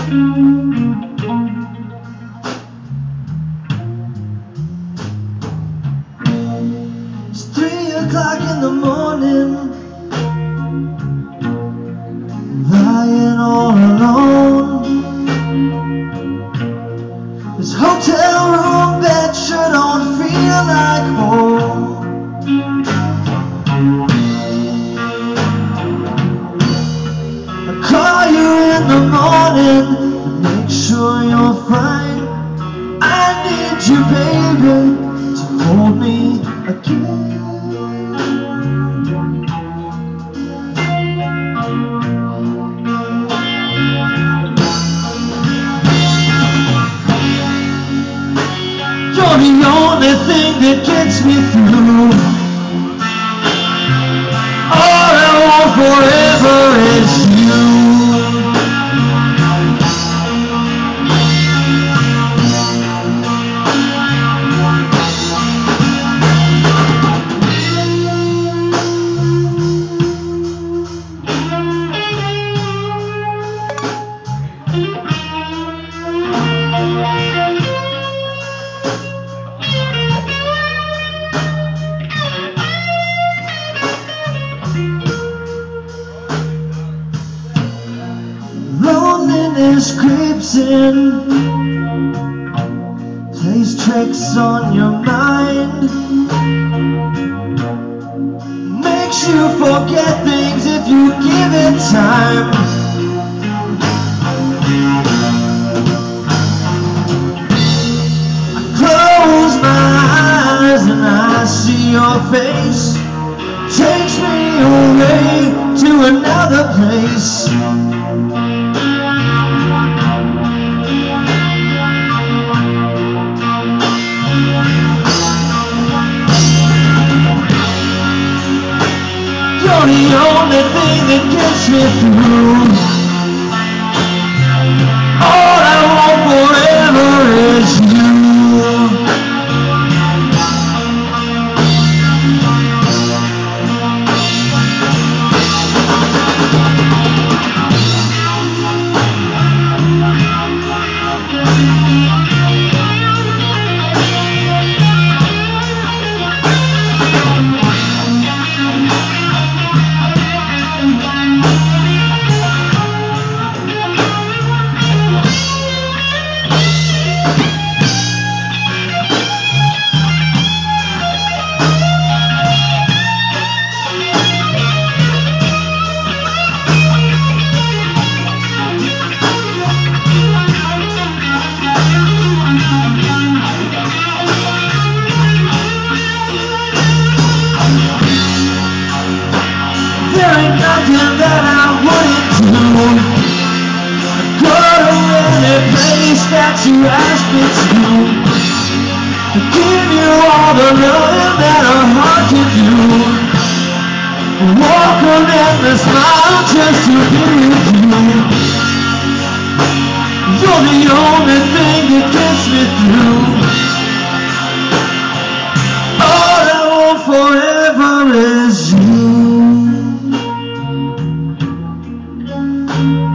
It's 3 o'clock in the morning, lying all alone. This hotel room bed sure don't feel like home. I'll call you in the morning, make sure you're fine. I need you, baby, to hold me again. You're the only thing that gets me through. All I want forever is you. Loneliness creeps in, plays tricks on your mind, makes you forget things if you give it time. I close my eyes and I see your face, takes me away to another place. You're the only thing that gets me through. All I want forever is you. There ain't nothing that I wouldn't do. Go to any place that you ask me to give you all the love that a heart can do. Walk on endless mile just to be with you. You're the only thing that gets me through. All I want forever is you.